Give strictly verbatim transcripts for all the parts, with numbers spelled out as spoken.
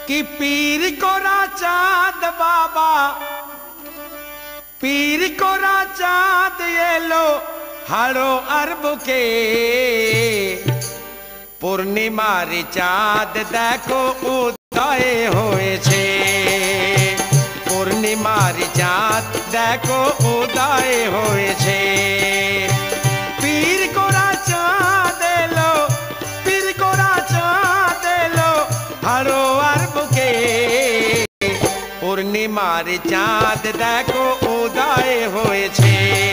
कि पीर कोरा चांद बाबा पीर कोरा चांद एलो हारो अरब के पूर्णिमार चाँद देखो उदय होएछे पूर्णिमार चाँद देखो उदय होएछे पीर कोरा चाँद एलो पीर कोरा चाँद एलो हारो अरब के पूर्णिमार चाँद देखो उदय होएछे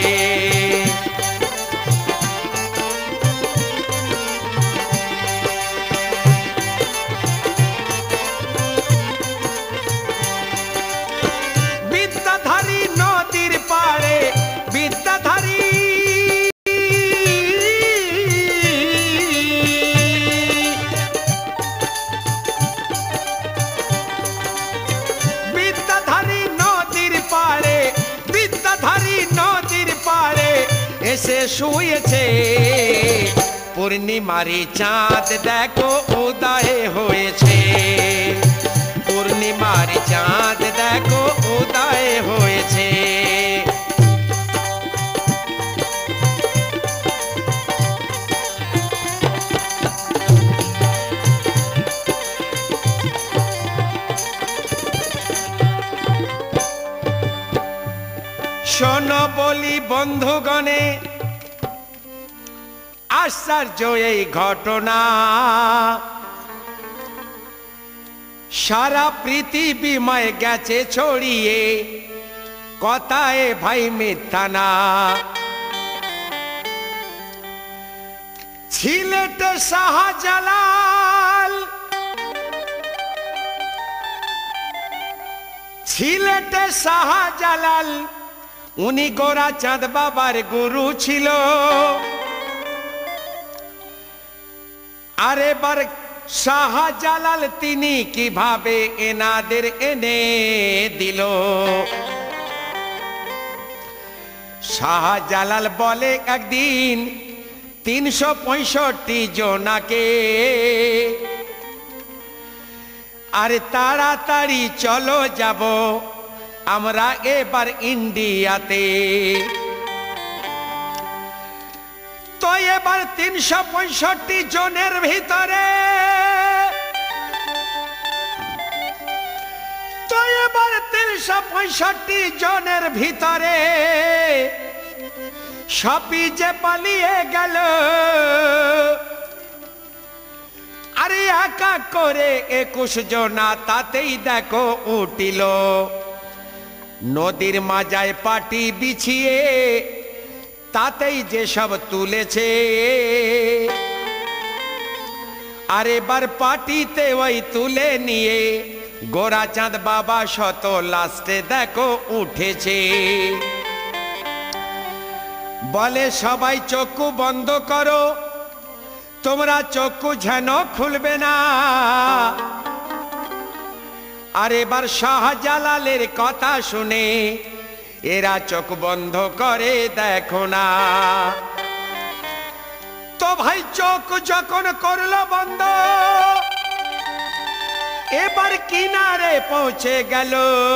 এসে শুয়েছে পূর্ণিমারি চাঁদ দেখো উদয় হয়েছে পূর্ণিমারি চাঁদ দেখো উদয় হয়েছে শোনো বলি বন্ধুগণে আশ্চর্য এই ঘটনা সারা পৃথিবীময় গেছে ছড়িয়ে কথায় ভাই মিথ্যা না সিলেটে শাহজালাল সিলেটে শাহজালাল উনি গোরা চাঁদ বাবার গুরু ছিল আর এবার শাহজালাল তিনি কিভাবে এনাদের এনে দিল শাহজালাল বলে একদিন তিনশো পঁয়ষট্টি জনাকে আরে তাড়াতাড়ি চলো যাব আমরা এবার ইন্ডিয়াতে তো এবার তিনশো পঁয়ষট্টি জনের ভিতরে তো এবার তিনশো পঁয়ষট্টি জনের ভিতরে সবই যে পালিয়ে গেল আরে একা করে একুশ জনা তাতেই দেখো উঠিল নদীর মাজায় পাটি বিছিয়ে তাতেই যে সব তুলেছে আর এবার পাটিতে ওই তুলে নিয়ে গোরা চাঁদ বাবা শত লাস্টে দেখো উঠেছে বলে সবাই চক্ষু বন্ধ করো তোমরা চক্ষু যেন খুলবে না আর এবার শাহজালালের কথা শুনে এরা চোখ বন্ধ করে দেখো না তো ভাই চোখ যখন করলো বন্ধ এবার কিনারে পৌঁছে গেল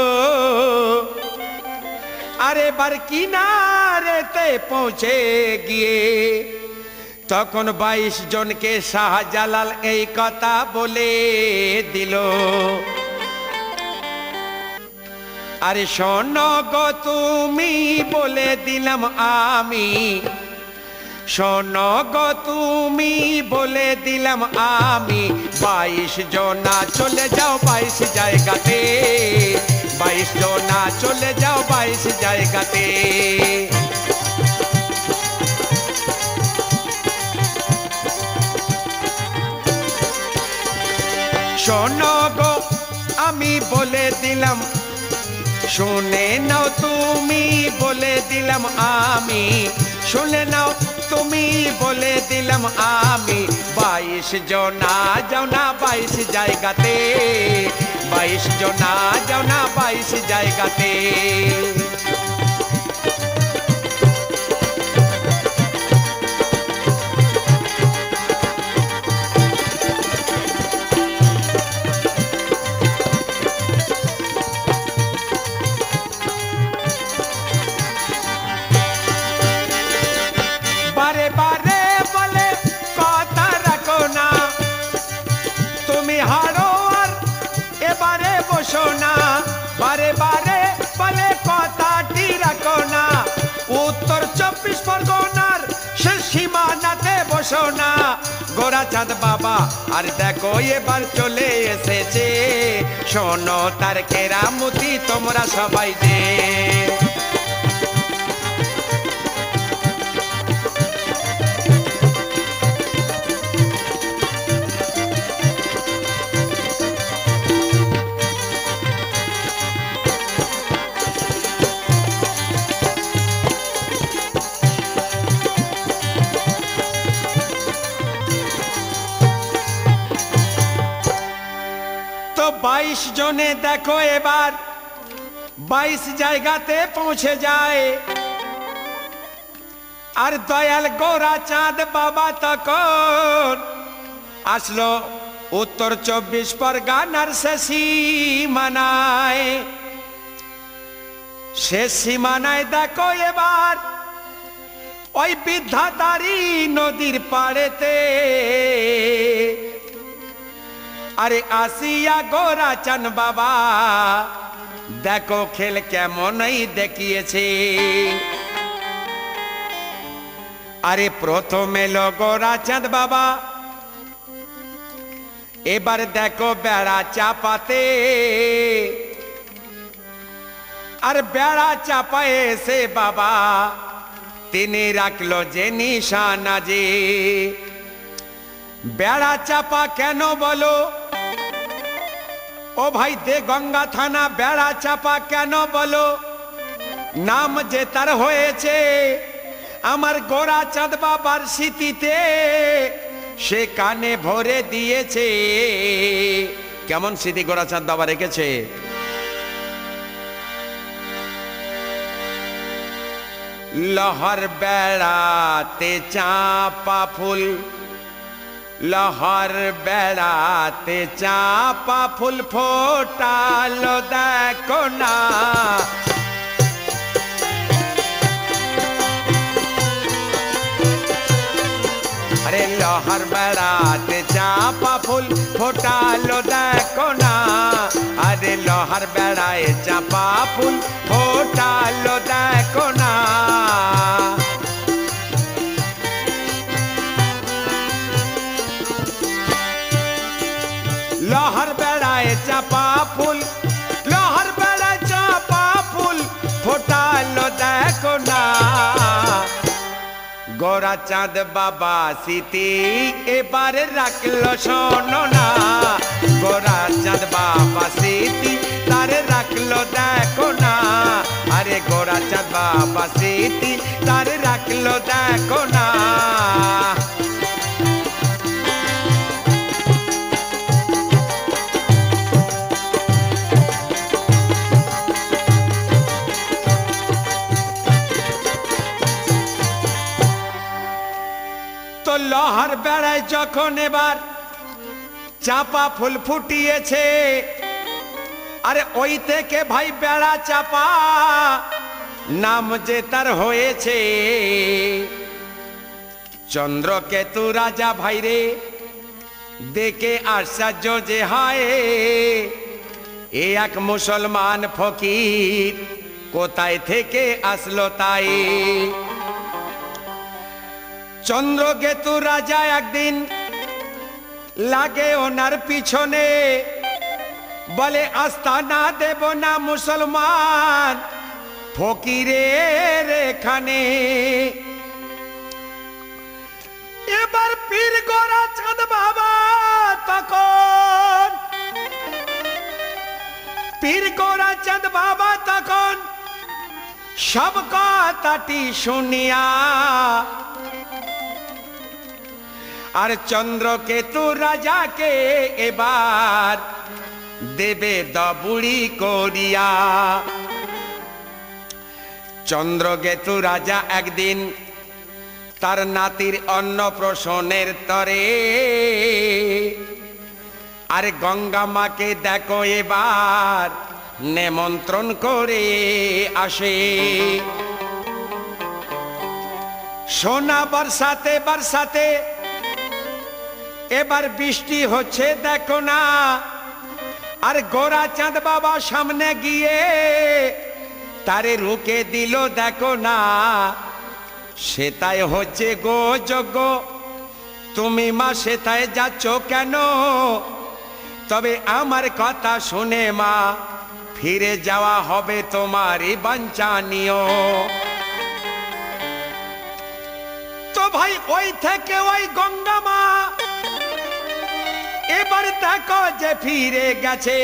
আর এবার কিনারেতে পৌঁছে গিয়ে তখন বাইশ জনকে শাহজালাল এই কথা বলে দিল আরে শোনো গো তুমি বলে দিলাম আমি শোনো গো তুমি বলে দিলাম আমি বাইশ জনা চলে যাও বাইশ জায়গাতে বাইশ জনা চলে যাও বাইশ জায়গাতে শোনো গো আমি বলে দিলাম শুনে নাও তুমি বলে দিলাম আমি শুনে নাও তুমি বলে দিলাম আমি বাইশ জনা যাও না বাইশ জায়গাতে বাইশ জনা যাও না বাইশ জায়গাতে বসো না, বারে বারে বলে কথাটি রাখো না। উত্তর চব্বিশ পরগনার সে সীমানাতে বসো না, গোরাচাঁদ বাবা আর দেখো এবার চলে এসেছে, শোনো তার কেরামতি তোমরা সবাই যে। বাইশ জনে দেখো এবার বাইশ জায়গাতে পৌঁছে যায়, আর দয়াল গোরাচাঁদ বাবা তখন আসলো উত্তর চব্বিশ পরগনার সে সীমানায়। সে সীমানায় দেখো এবার ওই বিদ্যাধারী নদীর পাড়েতে, আরে আসিয়া গোরাচাঁদ বাবা দেখো খেল কেমনই দেখিয়েছে। আরে প্রথম এলো গোরাচাঁদ বাবা, এবার দেখো বেড়া চাপাতে, আর বেড়া চাপায় এসে বাবা তিনি রাখলো যে নিশানা যে। বেড়া চাপা কেন বলো ও ভাই দে গঙ্গা থানা, বেড়া চাপা কেন বলো? নাম যে তার হয়েছে আমার গোরাচাঁদ বাবার স্মৃতিতে, সে কানে ভরে দিয়েছে। কেমন স্মৃতি গোরাচাঁদ বাবা রেখেছে? লহর বেড়াতে চাপা ফুল, লহর বেড়াতে চাপা ফুল ফোটালো দেখো না। আরে লহর বেড়াতে চাপা ফুল ফোটালো দেখো না, আরে লহর বেড়ায় চাপা ফুল ফোটালো দেখো না। লহর বেড়ায় চাপা ফুল, লহর বেড়ায় চাপা ফুল ফোটালো দেখো না। গোরাচাঁদ বাবা স্মৃতি এবার রাখলো শোনো না, গোরাচাঁদ বাবা স্মৃতি তার রাখলো দেখো না। আরে গোরাচাঁদ বাবা স্মৃতি তার রাখলো দেখো না। লহর বেড়ায় যখন এবার চাপা ফুল ফুটিয়েছে, আরে ওই থেকে ভাই বেড়া চাপা নাম যে তার হয়েছে। চন্দ্রকেতু রাজা ভাইরে দেখে আশ্চর্য যে হয়, এ এক মুসলমান ফকির কোথায় থেকে আসলো তাই। চন্দ্রকেতু রাজা একদিন লাগে ওনার পিছনে, বলে আস্তানা দেব না মুসলমান ফকিরের এখানে। এবার পীর গোরাচাঁদ বাবা তখন, পীর গোরাচাঁদ বাবা তখন সব কথাটি শুনিয়া, আর চন্দ্রকেতু রাজাকে এবার দেবে দবুড়ি করিয়া। চন্দ্রকেতু রাজা একদিন তার নাতির অন্নপ্রাশনের তরে, আর গঙ্গা মাকে দেখো এবার নেমন্ত্রণ করে আসে। সোনা বর্ষাতে বর্ষাতে এবার বৃষ্টি হচ্ছে দেখো না, আর গোরাচাঁদ বাবা সামনে গিয়ে তারে রুকে দিল, দেখো না সেটাই হচ্ছে গো যজ্ঞ, তুমি মা সেটাই যাচ্ছ কেন? তবে আমার কথা শুনে মা, ফিরে যাওয়া হবে তোমারই বাঞ্ছনীয়। তো ভাই ওই থেকে ওই গঙ্গা মা এবার দেখো যে ফিরে গেছে,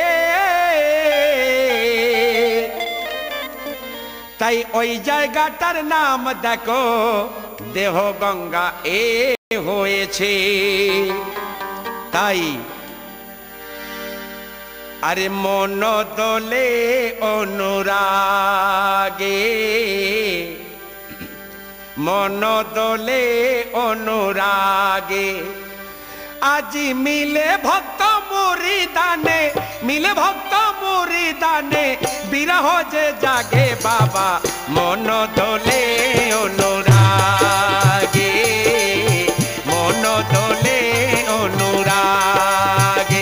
তাই ওই জায়গাটার নাম দেখো দেহ গঙ্গা এ হয়েছে। তাই আরে মন দোলে অনুরাগে, মন দোলে অনুরাগে, আজি মিলে ভক্ত মুরিদানে, মিলে ভক্ত মুরিদানে, বিরহ যে জাগে বাবা মন দোলে অনুরাগে, মন দোলে অনুরাগে।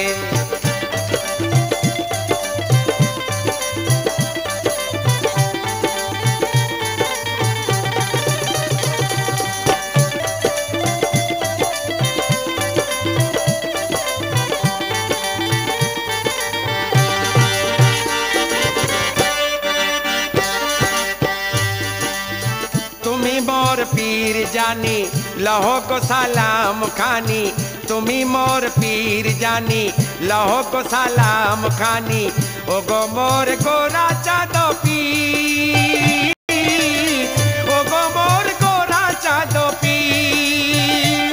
पीर जानी लहो को सलाम खानी, तुम्ही मोर पीर जानी लहो को सलाम खानी, ओ गो मोर गोरा चाँदो पीर, ओ गो मोर गोरा चाँदो पीर।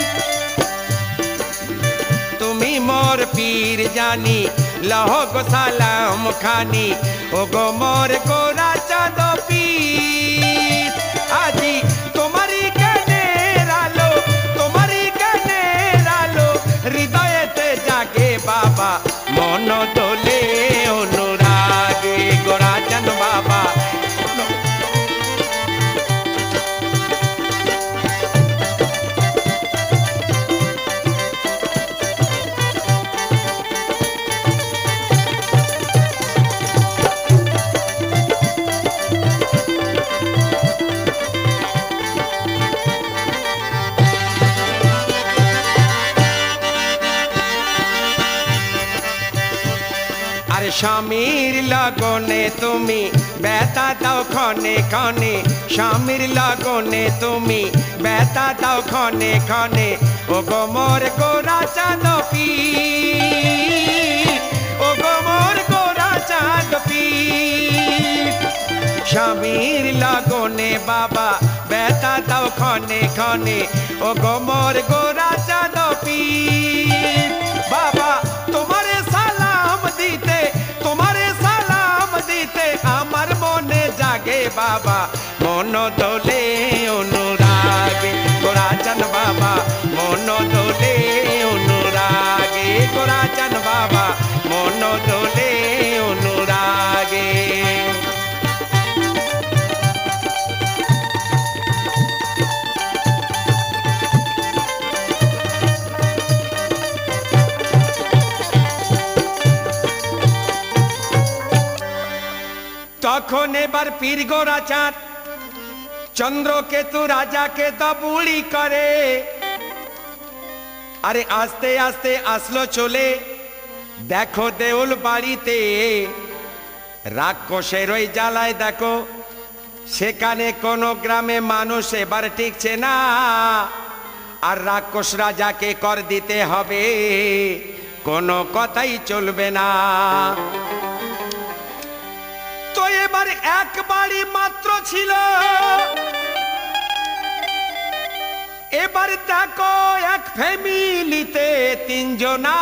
तुम्ही मोर पीर जानी लहो को सलाम खानी, ओ गो मोर गोरा चाँदो पीर। आजी तुम्हारी कहने रालो, तुम्हारी कहने रालो, हृदयते जागे बाबा मन दोले अनुरागे, गोराचंद बाबा। স্বামীর লগনে তুমি ব্যথা দাও ক্ষণে ক্ষণে, স্বামীর লগনে তুমি ব্যথা দাও ক্ষণে ক্ষণে, ও গো মোর গোরা চাঁদ পীর, ও গো মোর গোরা চাঁদ পীর। স্বামীর লগনে বাবা ব্যথা দাও ক্ষণে ক্ষণে, ও গো মোর গোরা চাঁদ পীর। বাবা তোমারে সালাম দিতে, তোমারে সালাম দিতে আমার মনে জাগে বাবা মন দোলে অনুরাগে, গোরাচন বাবা মন দোলে অনুরাগে, গোরাচন বাবা মন দোলে অনুরাগে। তখন এবার পীর গোরাচাঁদ চন্দ্রকেতু রাজাকে দবুড়ি করে, আরে আস্তে আস্তে আসলো চলে, দেখো দেউল বাড়িতে রাক্ষসের ওই জ্বালায় দেখো সেখানে কোনো গ্রামে মানুষ এবার টিকছে না, আর রাক্ষস রাজাকে কর দিতে হবে, কোনো কথাই চলবে না। তো এবার এক বাড়ি মাত্র ছিল, এবার দেখো এক ফ্যামিলিতে তিনজনা,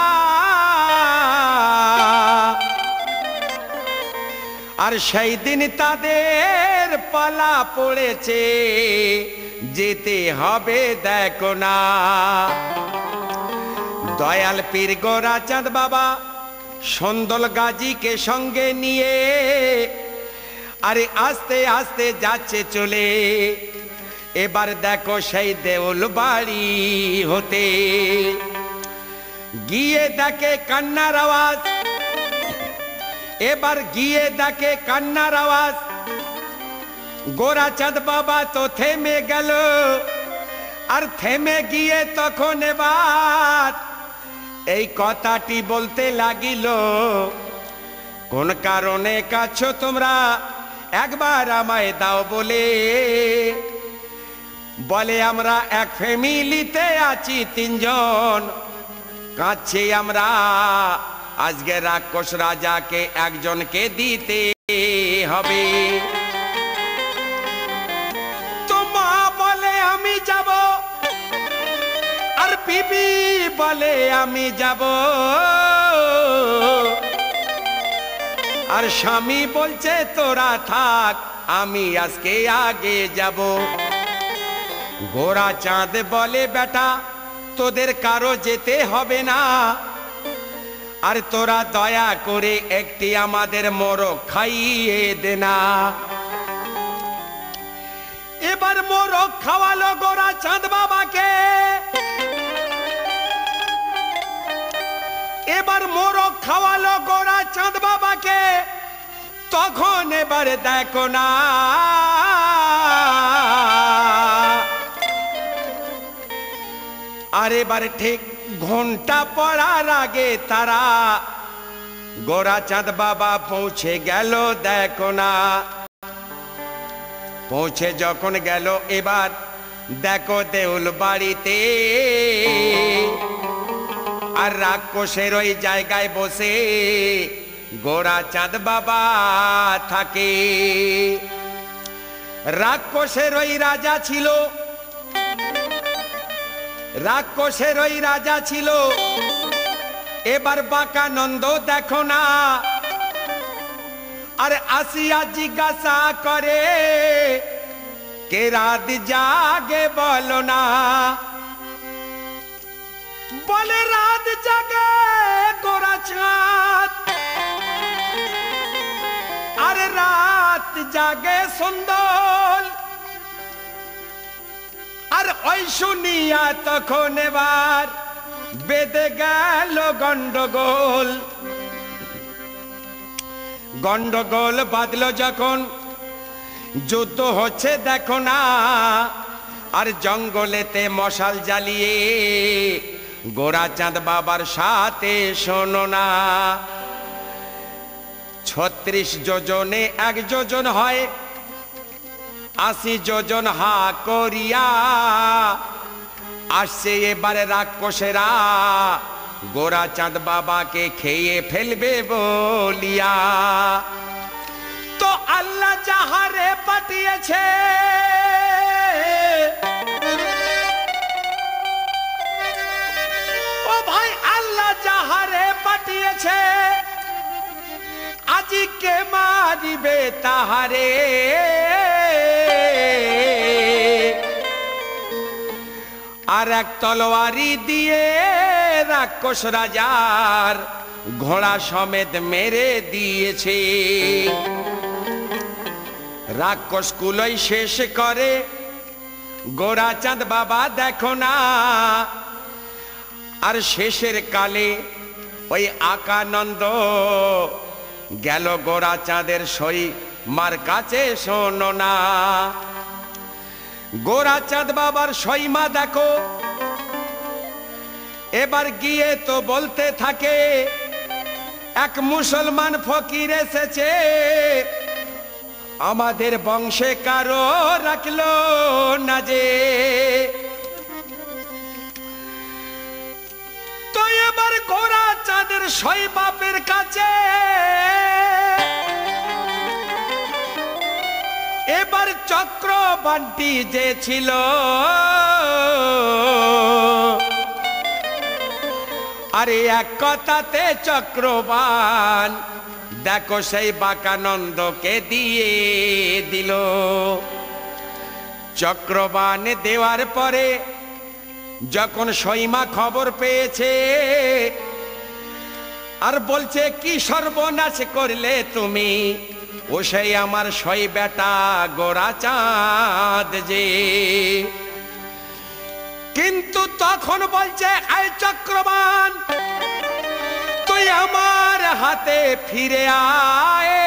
আর সেই দিন তাদের পালা পড়েছে, যেতে হবে দেখো না। দয়াল পীর গোরাচাঁদ বাবা সন্দল গাজীকে সঙ্গে নিয়ে আরে আস্তে আস্তে যাচ্ছে চলে, এবার দেখো সেই দেউল বাড়ি হতে গিয়ে দেখে কান্নার আওয়াজ, এবার গিয়ে দেখে কান্নার আওয়াজ। গোরাচাঁদ বাবা তো থেমে গেল, আর থেমে গিয়ে তখন এবার এই কথাটি বলতে লাগিল, কোন কারণে কাছো তোমরা, একবার আমায় দাও বলে। বলে আমরা এক ফ্যামিলিতে আছি তিনজন, কাঁদছি আমরা, আজকে রাক্ষস রাজাকে একজনকে দিতে হবে। তো মা বলে আমি যাব, আর বিবি বলে আমি যাব, আর স্বামী বলছে তোরা থাক, আমি আজকে আগে যাব। গোরাচাঁদ বলে বেটা তোদের কারো যেতে হবে না, আর তোরা দয়া করে একটি আমাদের মোরগ খাইয়ে দে না। এবার মোরগ খাওয়ালো গোরাচাঁদ বাবাকে, এবার মোরগ খাওয়ালো গোরাচাঁদ বাবাকে। তখন এবার দেখো না আর এবার ঠিক ঘন্টা পড়ার আগে তারা গোরাচাঁদ বাবা পৌঁছে গেল। দেখো না পৌঁছে যখন গেল, এবার দেখো দেউল বাড়িতে, আর রাক্ষসের ওই জায়গায় বসে গোরাচাঁদ বাবা থাকে। রাক্ষসের ওই রাজা ছিল, রাক্ষসের ওই রাজা ছিল। এবার বাঁকানন্দ দেখো না, আর আসিয়া জিজ্ঞাসা করে, কে রাত জাগে বলো না। বলে রাত জাগে গোরাচাঁদ, আরে রাত জাগে সুন্দর। আর ওই শুনিয়া তখন এবার বেঁধে গেল গন্ডগোল। গন্ডগোল বাঁধলো যখন, যুদ্ধ হচ্ছে দেখো না, আর জঙ্গলেতে মশাল জ্বালিয়ে গোরাচাঁদ বাবার সাথে শোনো না। ছত্রিশ যোজনে এক যোজন হয়, আশি যোজন হা করিয়া আসছে এবারে রাক্ষসেরা গোরাচাঁদ বাবাকে খেয়ে ফেলবে বলিয়া। তো আল্লাহ যাহারে পাঠিয়েছে, ও ভাই আল্লাহ যাহারে পাঠিয়েছে, আজিকে মারিবে তাহারে। আর এক তলোয়ারি দিয়ে রাক্ষস রাজার ঘোড়া সমেত মেরে দিয়েছে। রাক্ষস কুলই শেষ করে গোরাচাঁদ বাবা দেখো না। আর শেষের কালে ওই আকানন্দ গেল গোরাচাঁদের সই মার কাছে শোনো না। গোরাচাঁদ বাবার সইমা দেখো, এবার গিয়ে তো বলতে থাকে, এক মুসলমান ফকির এসেছে, আমাদের বংশে কারো রাখলো না যে। তো এবার গোরাচাঁদের সই বাপের কাছে এবার চক্রবান্টি যে ছিল, আরে এক কথাতে চক্রবান দেখো সেই বাঁকানন্দকে দিয়ে দিল। চক্রবান দেওয়ার পরে যখন সইমা খবর পেয়েছে, আর বলছে কি সর্বনাশ করলে তুমি, ও সেই আমার সই বেটা গোরাচাঁদ যে। কিন্তু তখন বলছে, আয় চক্রবান, তুই আমার হাতে ফিরে আয়,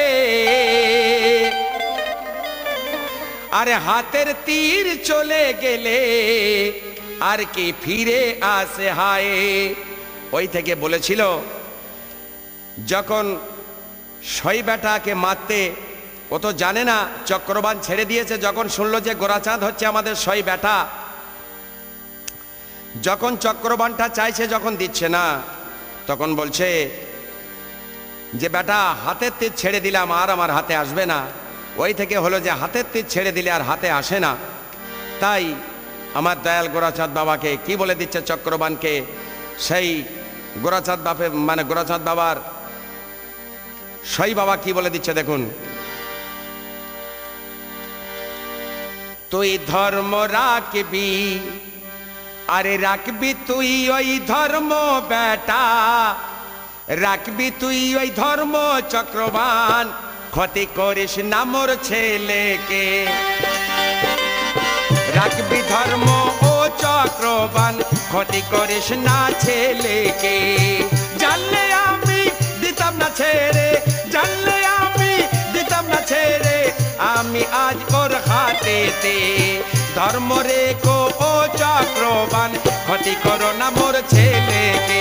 আরে হাতের তীর চলে গেলে আর কি ফিরে আসে হায়। ওই থেকে বলেছিল যখন সই বেটাকে মারতে, ও তো জানে না, চক্রবান ছেড়ে দিয়েছে। যখন শুনলো যে গোরাচাঁদ হচ্ছে আমাদের সই বেটা, যখন চক্রবানটা চাইছে, যখন দিচ্ছে না, তখন বলছে যে বেটা হাতের তীর ছেড়ে দিলাম, আর আমার হাতে আসবে না। ওই থেকে হলো যে হাতের তীর ছেড়ে দিলে আর হাতে আসে না। তাই আমার দয়াল গোরাচাঁদ বাবাকে কি বলে দিচ্ছে চক্রবানকে, সেই গোরাচাঁদ বাপে মানে গোরাচাঁদ বাবার সই বাবা কি বলে দিচ্ছে দেখুন। তুই ধর্ম রাখবি, আরে রাখবি তুই ওই ধর্ম বেটা, রাখবি তুই ওই ধর্ম চক্রবান, ক্ষতি করিস না মোর ছেলেকে। রাখবি ধর্ম ও চক্রবান, ক্ষতি করিস না ছেলেকে। জানলে আমি দিতাম না ছেড়ে, জানলে আমি দিতাম না ছেড়ে, আমি আজ ওর হাতেতে। ধর্ম রেখো ও চক্রবান, ক্ষতি করো না মোর ছেলেকে।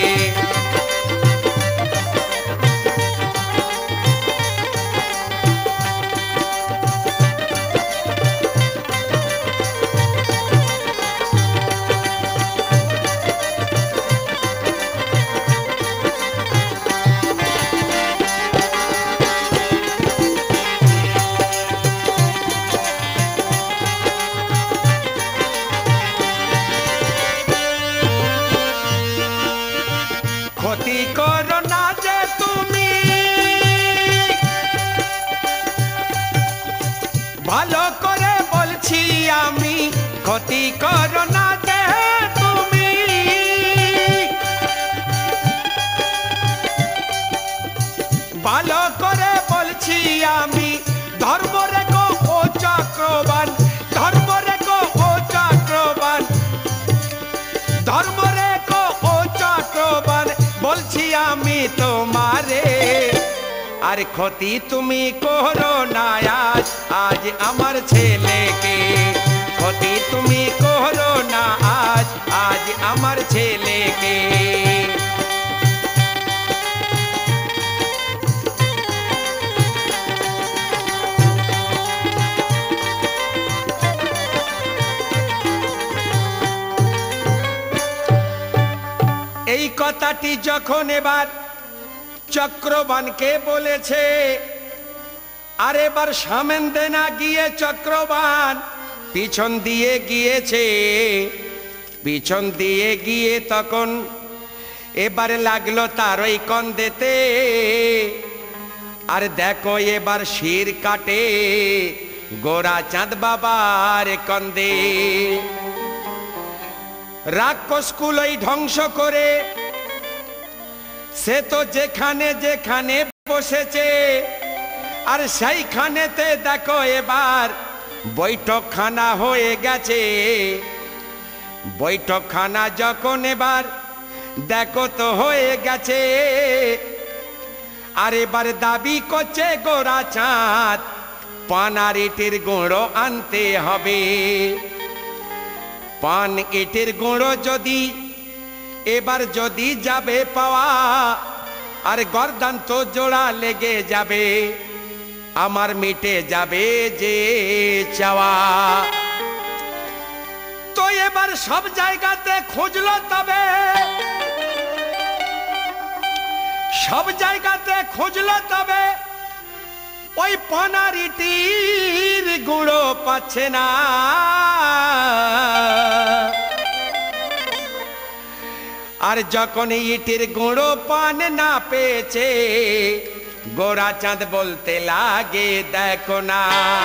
ক্ষতি করো না যে তুমি, ভালো করে বলছি আমি, ক্ষতি করো না যে তুমি। ভালো করে বলছি আমি, ধর্ম রেখো ও চক্রবান, ধর্ম রেখো ও চক্রবান, ধর্ম রেখো ও চক্রবান, বলছি আমি তোমারে। আর ক্ষতি তুমি করো না আজ, আজ আমার ছেলেকে। ক্ষতি তুমি করো না আজ, আজ আমার ছেলেকে। এই কথাটি যখন এবার চক্রবানকে বলেছে, আর এবার সামনে না গিয়ে চক্রবান পিছন দিয়ে গিয়েছে। পিছন দিয়ে গিয়ে তখন এবার লাগলো তার ওই কন্দেতে। আর দেখো এবার শির কাটে গোরাচাঁদ বাবার কন্দে। রাক্ষসকুলই ধ্বংস করে সে তো যেখানে যেখানে বসেছে, আর সেইখানেতে দেখো এবার বৈঠকখানা হয়ে গেছে। বৈঠকখানা যখন এবার দেখো তো হয়ে গেছে, আর এবার দাবি করছে গোরাচাঁদ পান আর ইটের গুঁড়ো আনতে হবে। পান ইটের গুঁড়ো যদি এবার যদি যাবে পাওয়া, আর গর্দান তো জোড়া লেগে যাবে, আমার মিটে যাবে যে চাওয়া। তো এবার সব জায়গাতে খুঁজলো, তবে সব জায়গাতে খুঁজলো, তবে ওই পানার ইটির গুঁড়ো পাচ্ছে না। আর যখন ইটির গুঁড়ো পান না পেয়েছে, গোরাচাঁদ বলতে লাগে দেখো না,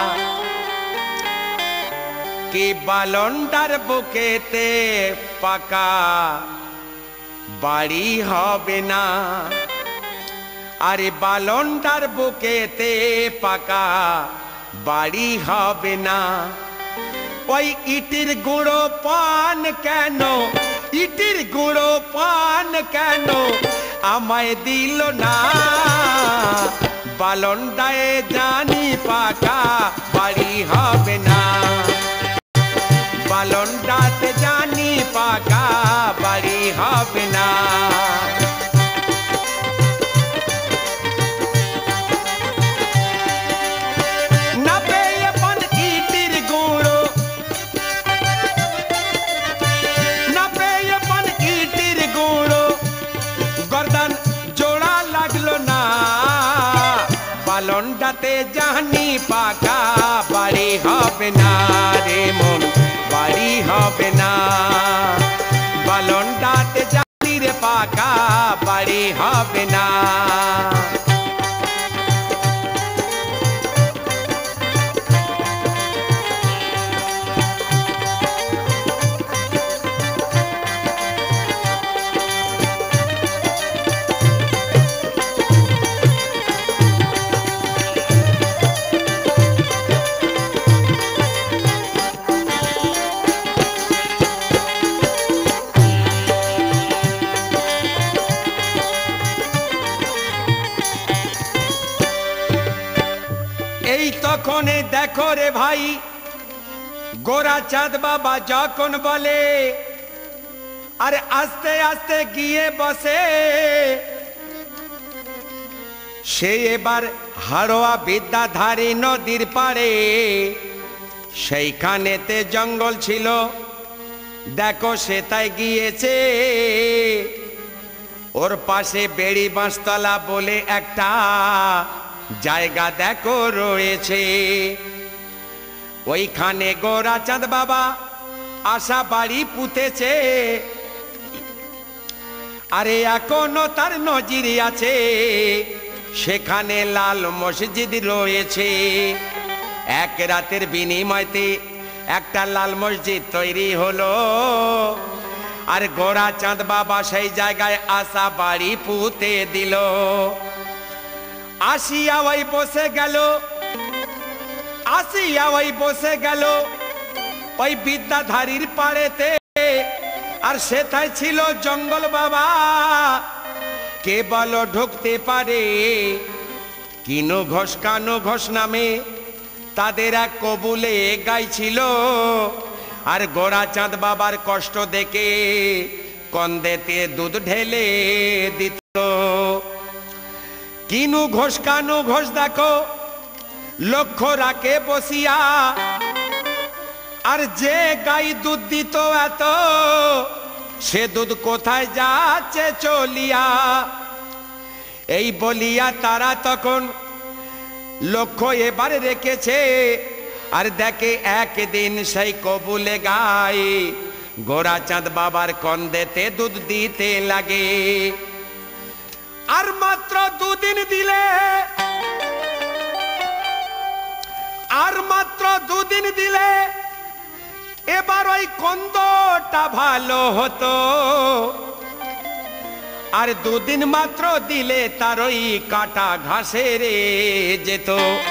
কি বালনটার বুকেতে পাকা বাড়ি হবে না। আরে বালনটার বুকেতে পাকা বাড়ি হবে না। ওই ইটির গুঁড়ো পান কেন, ইটির গুঁড়ো পান কেন, আমায় দিল না বালনটায় জানি পাকা বাড়ি হবে না বালনটাতে জানি পাকা বাড়ি হবে না না পেয়ে পান ইটির গুঁড়ো না পেয়ে পান ইটির গুঁড়ো গর্দান জোড়া লাগলো না বালনটাতে জানি পাকা বাড়ি হবে না রে মন বাড়ি হবে না বালনটাতে জানি রে পাকা বাড়ি হবে না তখনে দেখো রে ভাই গোরাচাঁদ বাবা যখন বলে আরে আস্তে আস্তে গিয়ে বসে সে এবার হাড়োয়া বিদ্যাধারী নদীর পাড়ে সেইখানেতে জঙ্গল ছিল দেখো সে তাই গিয়েছে ওর পাশে বেড়ি বাঁশতলা বলে একটা জায়গা দেখো রয়েছে ওইখানে গোরাচাঁদ বাবা আশা বাড়ি পুঁতেছে আরে এখনো তার নজির আছে সেখানে লাল মসজিদ রয়েছে এক রাতের বিনিময়তে একটা লাল মসজিদ তৈরি হলো আর গোরাচাঁদ বাবা সেই জায়গায় আশা বাড়ি পুঁতে দিল আসিয়া ওই বসে গেল আসিয়া ওই বসে গেল ওই বিদ্যাধারীর পাড়েতে আর সেটাই ছিল জঙ্গল বাবা কে বলো ঢুকতে পারে কিনু ঘোষ কানু ঘোষ নামে তাদের এক কবুলে গাইছিল আর গোরাচাঁদ বাবার কষ্ট দেখে কন্দেতে দুধ ঢেলে দিত কিনু ঘোষ কানু ঘোষ দেখো লক্ষ্য রাখে বসিয়া আর যে গাই দুধ দিত এত সে দুধ কোথায় যাচ্ছে চলিয়া এই বলিয়া তারা তখন লক্ষ্য এবার রেখেছে আর দেখে একদিন সেই কবুলে গাই গোরাচাঁদ বাবার কন্দেতে দুধ দিতে লাগে আর মাত্র দুদিন দিলে আর মাত্র দুদিন দিলে এবার ওই কন্দটা ভালো হতো আর দুদিন মাত্র দিলে তার ওই কাটা ঘাসে রে যেত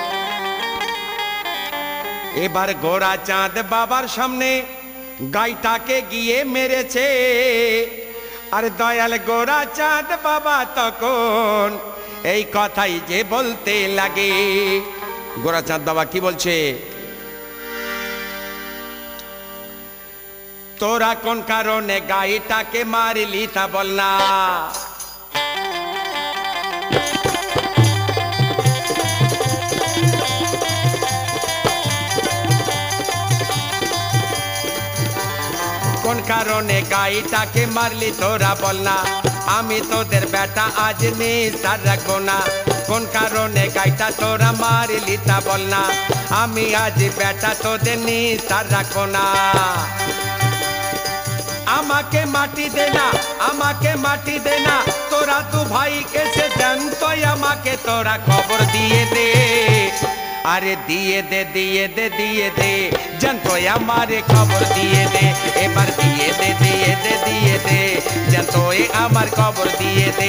এবার গোরাচাঁদ বাবার সামনে গাইটাকে গিয়ে মেরেছে আর দয়াল গোরাচাঁদ বাবা তখন এই কথাই যে বলতে লাগে গোরাচাঁদ বাবা কি বলছে তোরা কোন কারণে গাইটাকে মারলি তা বল না কোন কারণে গাইটাকে মারলি তোরা বল না আমি তোদের বেটা আজ নিস্তার রাখবো না কোন কারণে গাইটা তোরা মারলি তা বল না আমি আজ বেটা তোদের নিস্তার রাখবো না আমাকে মাটি দে না আমাকে মাটি দে না তোরা তু ভাই কেসে দেন তো আমাকে তোরা খবর দিয়ে দে আরে দিয়ে দে দিয়ে দে দিয়ে দে জানতো আমারে খবর দিয়ে দে এবার দিয়ে দে দিয়ে দে দিয়ে দে জানতো আমার খবর দিয়ে দে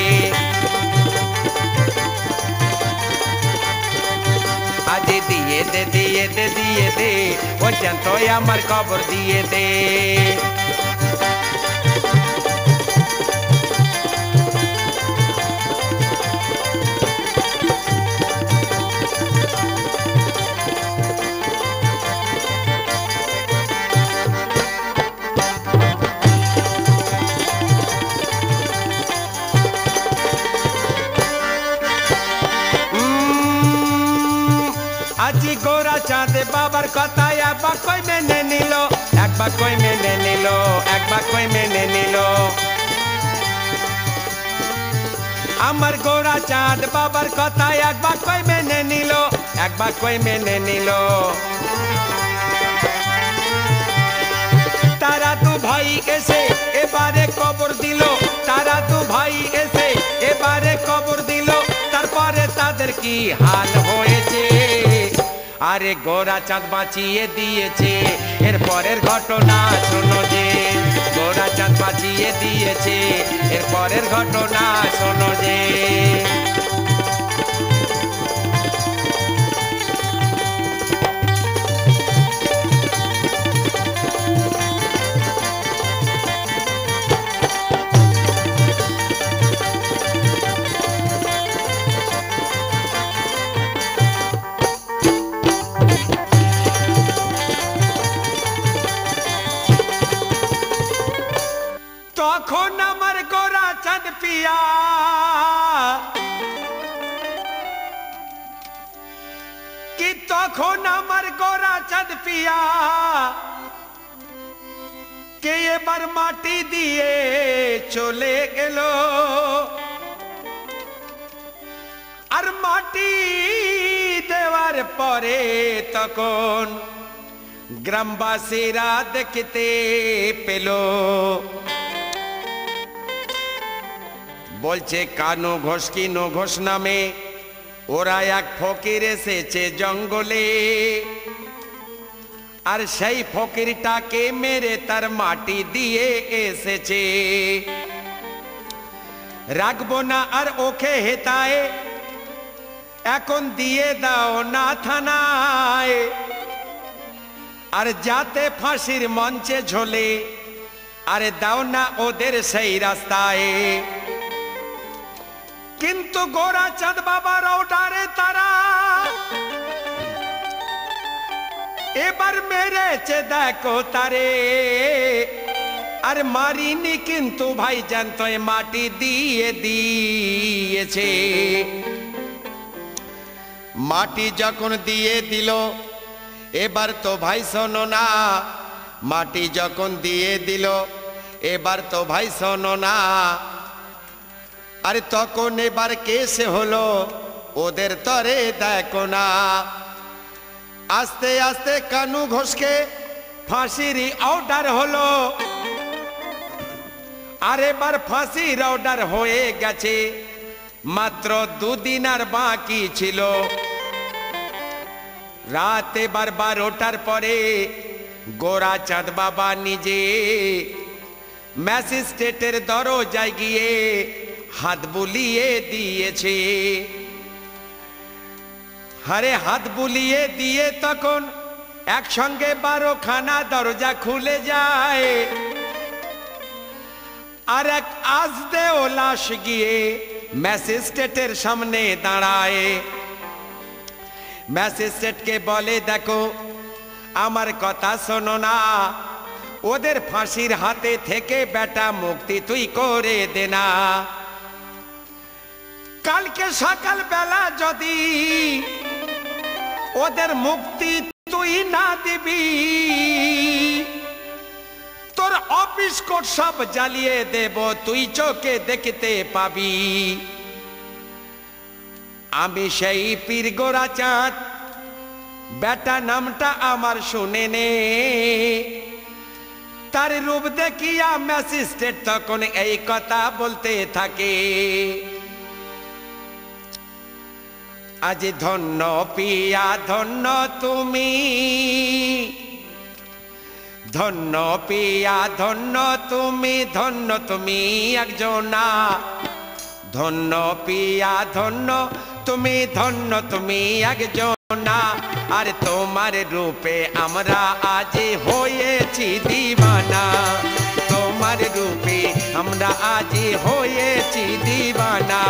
আজ দিয়ে দে দিয়ে দে দিয়ে দে ও জানতো আমার খবর দিয়ে দে বাবার কথা এক বাক্যই মেনে নিল, এক বাক্যই মেনে নিল, এক বাক্যই মেনে নিল। আমার গোরা চাঁদ বাবার কথা এক বাক্যই মেনে নিল, এক বাক্যই মেনে নিল। তারা দু ভাই এসে এবারে কবর দিল, তারা দু ভাই এসে এবারে কবর দিল। তারপরে তাদের কি হাল হয়েছে, আরে গোরা চাঁদ বাঁচিয়ে দিয়েছে। এর পরের ঘটনা শোনো যে, গোরা চাঁদ বাঁচিয়ে দিয়েছে। এর পরের ঘটনা শোনো যে, তখন আমার গোরা চাঁদ পিয়া কি, তখন আমার গোরা চাঁদ পিয়া কে এবার মাটি দিয়ে চলে গেল। আর মাটি দেওয়ার পরে তখন গ্রামবাসীরা দেখতে পেল, বলছে কানু ঘোষ কিনু ঘোষ নামে ওরা এক ফকির এসেছে জঙ্গলে। আর সেই ফকিরটাকে মেরে তার মাটি দিয়ে এসেছে। রাখবো না আর ওকে হেতায়, এখন দিয়ে দাও না থানায়। আর যাতে ফাঁসির মঞ্চে ঝোলে, আরে দাও না ওদের সেই রাস্তায়। কিন্তু গোরা চাঁদ বাবার অর্ডারে তারা এবার মেরেছে দেখো তারে। আর মারিনি কিন্তু ভাই জানতো মাটি দিয়ে দিয়েছে। মাটি যখন দিয়ে দিল, এবার তো ভাই শোনো না, মাটি যখন দিয়ে দিল এবার তো ভাই শোনো না। আরে তখন এবার কেস হলো ওদের তরে দেখো না। আস্তে আস্তে কানু ঘোষকে ফাঁসির অর্ডার হলো। আর এবার ফাঁসির অর্ডার হয়ে গেছে, মাত্র দুদিন আর বাকি ছিল। রাত এবার বারোটার পরে গোরা চাঁদ বাবা নিজে ম্যাজিস্ট্রেটের দরজায় গিয়ে হাত বুলিয়ে দিয়েছে। আরে হাত বুলিয়ে দিয়ে তখন একসঙ্গে বারো খানা দরজা খুলে যায়। আর এক আজদে ও লাশ গিয়ে ম্যাজিস্ট্রেটের সামনে দাঁড়ায়। ম্যাজিস্ট্রেটকে বলে দেখো আমার কথা শোনো না, ওদের ফাঁসির হাতে থেকে বেটা মুক্তি তুই করে দে না। কালকে সকাল বেলা যদি ওদের মুক্তি তুই না দিবি, তোর অফিস কোর্ট সব জ্বালিয়ে দেব, তুই চোখে দেখতে পাবি। আমি সেই পীর গোরা চাঁদ, বেটা নামটা আমার শুনে নে। তার রূপ দেখিয়া ম্যাজিস্ট্রেট তখন এই কথা বলতে থাকে। আজ ধন্য পিয়া ধন্য তুমি, ধন্য পিয়া ধন্য তুমি, ধন্য তুমি একজনা। ধন্য পিয়া ধন্য তুমি, ধন্য তুমি একজনা। আর তোমার রূপে আমরা আজ হয়েছি দিবানা, তোমার রূপে আমরা আজ হয়েছি দিবানা।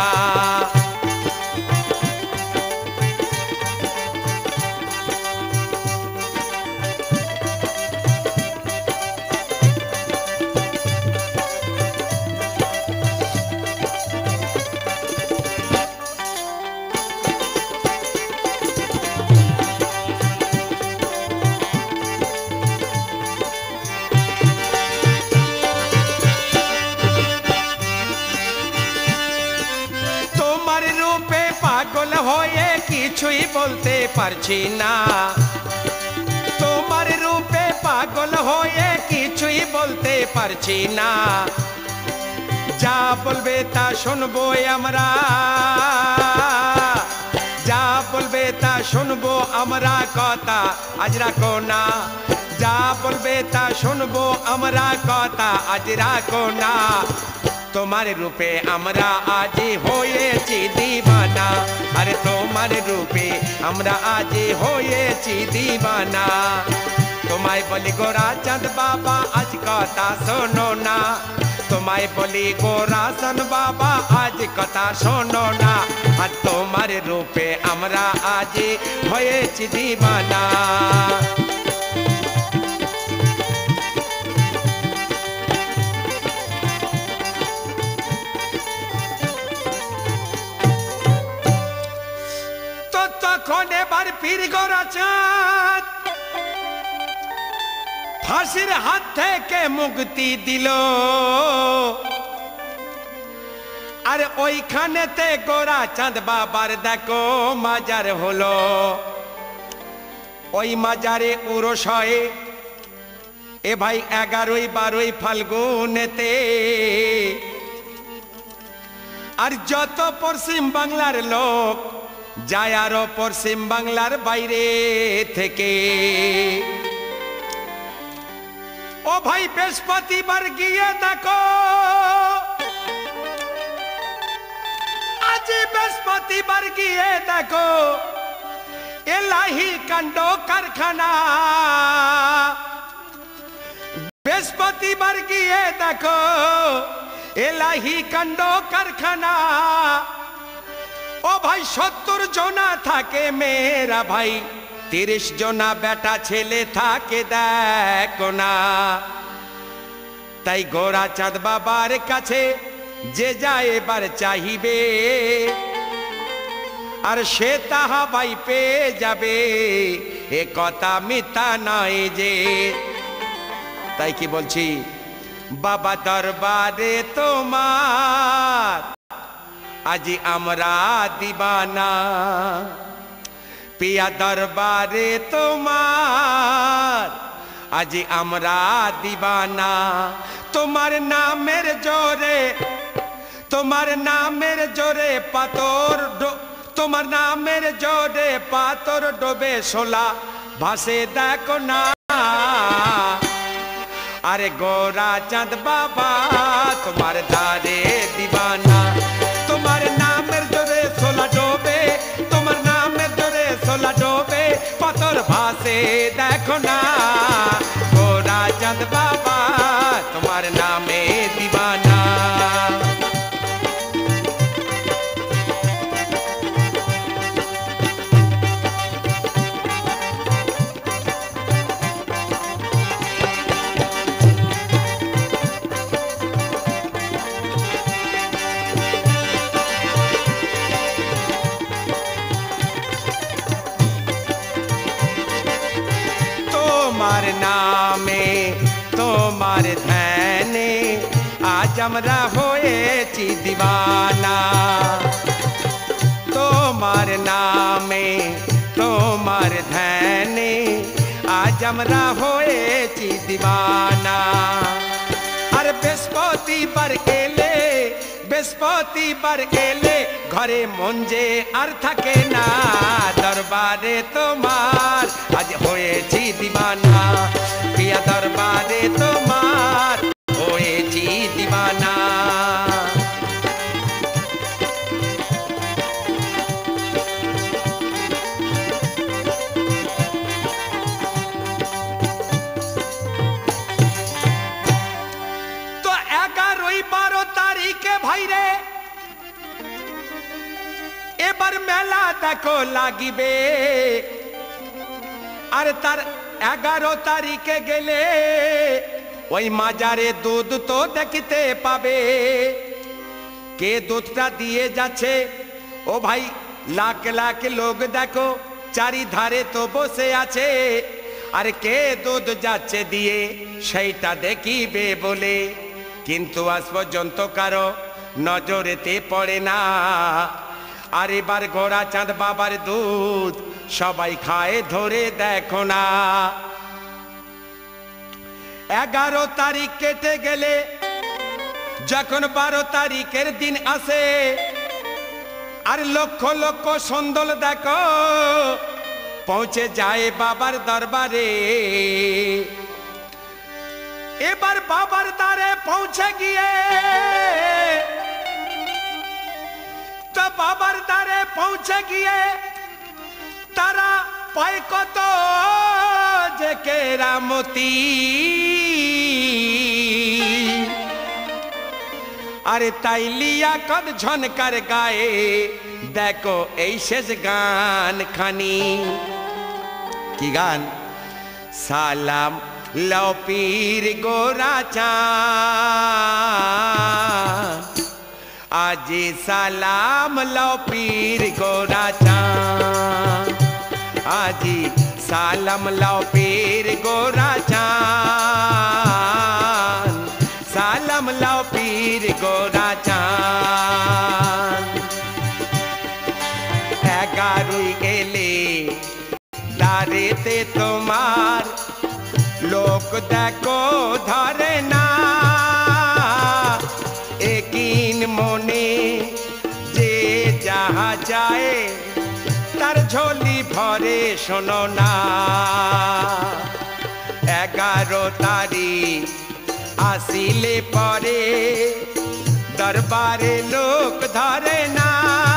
পাগল হয়ে কিছুই বলতে পারছি না তোমার রূপে পাগল হয়ে কিছুই বলতে পারছি না যা বলবে তা শুনবো আমরা যা বলবে তা শুনবো আমরা কথা আজ রাখো না যা বলবে তা শুনবো আমরা কথা আজ রাখো না তোমার রূপে আমরা আজ হয়েছি দিবানা আরে তোমার রূপে আমরা আজ হয়েছি দিবানা তোমায় বলি গোরা চাঁদ বাবা আজ কথা শোনো না তোমায় বলি গোরা চাঁদ বাবা আজ কথা শোনো না আর তোমার রূপে আমরা আজ হয়েছি দিবানা তখন এবার পীর গোরা চাঁদ ফাঁসির হাত থেকে মুক্তি দিল আর ওইখানেতে গোরা চাঁদ বাবার দেখো মাজার হলো ওই মাজারে উরস হয় এ ভাই এগারোই বারোই ফাল্গুনেতে আর যত পশ্চিম বাংলার লোক যায় আরো পশ্চিম বাংলার বাইরে থেকে ও ভাই বৃহস্পতিবার গিয়ে দেখো আজ বৃহস্পতিবার গিয়ে দেখো এলাহি কাণ্ড কারখানা বৃহস্পতিবার গিয়ে দেখো এলাহি কাণ্ড কারখানা ও ভাই সত্তর জনা থাকে মেয়েরা ভাই তিরিশ জনা বেটা ছেলে থাকে দেখো না তাই গোরা চাঁদ বাবার কাছে যে যায় এবার চাহিবে আর সে তাহা ভাই পেয়ে যাবে এ কথা মিথ্যা নয় যে তাই কি বলছি বাবা দরবারে তোমার আজি আমরা দিবানা পিয়া দরবারে তোমার আজি আমরা দিবানা তোমার নামের জোরে তোমার নামের জোরে পাথর তোমার নামের জোরে পাথর ডোবে সোলা ভাসে দেখো না আরে গোরা চাঁদ বাবা তোমার দারে দিবানা তোমার নামের জোরে সোলা ডোবে তোমার নামের জোরে সোলা ডোবে পাথর ভাসে দেখো না গোরা চাঁদ বাবা তোমার নামে দিবানা তোমার নামে তোমার ধ্যানে আজ আমরা হয়েছি দিবানা তোমার নামে তোমার ধ্যানে আজ আমরা হয়েছি দিবানা আর বৃহস্পতিবার গেলে বৃহস্পতিবার গেলে ঘরে মন যে আর থাকে না দরবারে তোমার আজ হয়েছি দিবানা পিয়া দরবারে তোমার হয়েছি দিবানা তো এগারোই বারো তারিখে ভাইরে এবার মেলা দেখো লাগিবে আর তার এগারো তারিখে গেলে ওই মাজারে দুধ তো দেখতে পাবে কে দুধটা দিয়ে যাচ্ছে ও ভাই লাখ লাখ লোক দেখো চারিধারে তো বসে আছে আর কে দুধ যাচ্ছে দিয়ে সেইটা দেখিবে বলে কিন্তু আজ পর্যন্ত কারো নজরেতে পড়ে না আর এবার গোরাচাঁদ বাবার দুধ সবাই খায় ধরে দেখো না। এগারো তারিখ কেটে গেলে যখন বারো তারিখের দিন আসে, আর লক্ষ লক্ষ সন্দল দেখো পৌঁছে যায় বাবার দরবারে। এবার বাবার দ্বারে পৌঁছে গিয়ে তো বাবার দ্বারে পৌঁছে গিয়ে তারা পায় কত যে কেরামতি। আরে তাই লিয়া কদ ঝনকার গায়ে দেখো এই শেষ গান খানি। কি গান? সালাম লও পীর গোরাচাঁদ, আজি সালাম লও পীর গোরাচাঁদ, আজি সালাম লও পীর গোরাচাঁদ, সালাম লও পীর গোরাচাঁদ। এগারোই এলে দাঁড়েতে তোমার লোক দেখো ধরে না, একিন মনে যে যাহা যায় তার ঝোলি ভরে শোনো না। এগারো তারিখ আসিলে পরে দরবারে লোক ধরে না,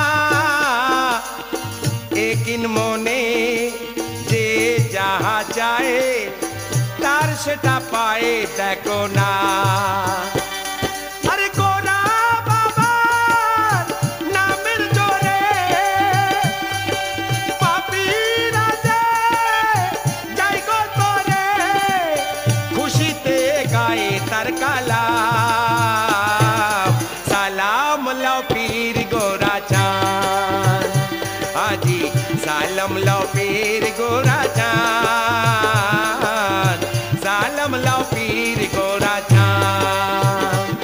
একিন মনে যে যাহা চায় তার সেটা পায় দেখো না। আরে গোরা বাবার নামের জোরে পাপীরা যে যাই গো তোরে, খুশিতে গায়ে তার কালাম। সালাম লও পীর গোরাচাঁদ, আজি সালাম লও পীর গোরাচাঁদ, সালাম লও পীর গোরাচাঁদ।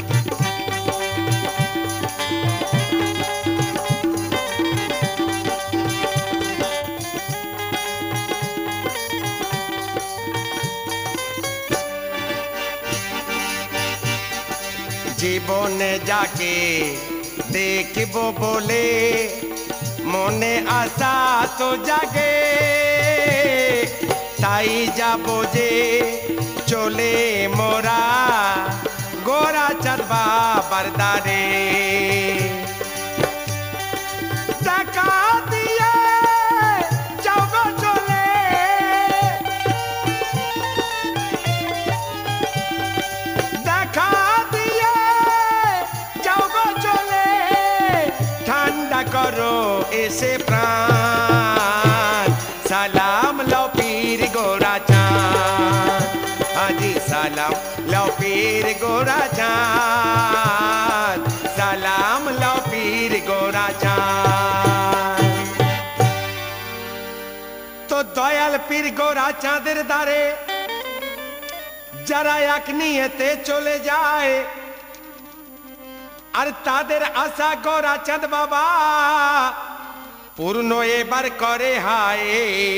জীবনে যাকে দেখব বলে মনে আশা তো জাগে, তাই যাব যে চলে মোরা গোরাচাঁদ বাবার দ্বারে। টাকা দিয়ে যাও গো চলে, দেখা দিয়ে যাও গো চলে, ঠান্ডা করো এসে প্রাণ। সালাম লও পীর গোরাচাঁদ, আজি সালাম লও পীর গোরাচাঁদ, সালাম লও পীর গোরাচাঁদ। তো দয়াল পীর গোরাচাঁদের দ্বারে যারা এক নিয়েতে চলে যায়, আর তাদের আশা গোরাচাঁদ বাবা পূর্ণ এবার করে হায়।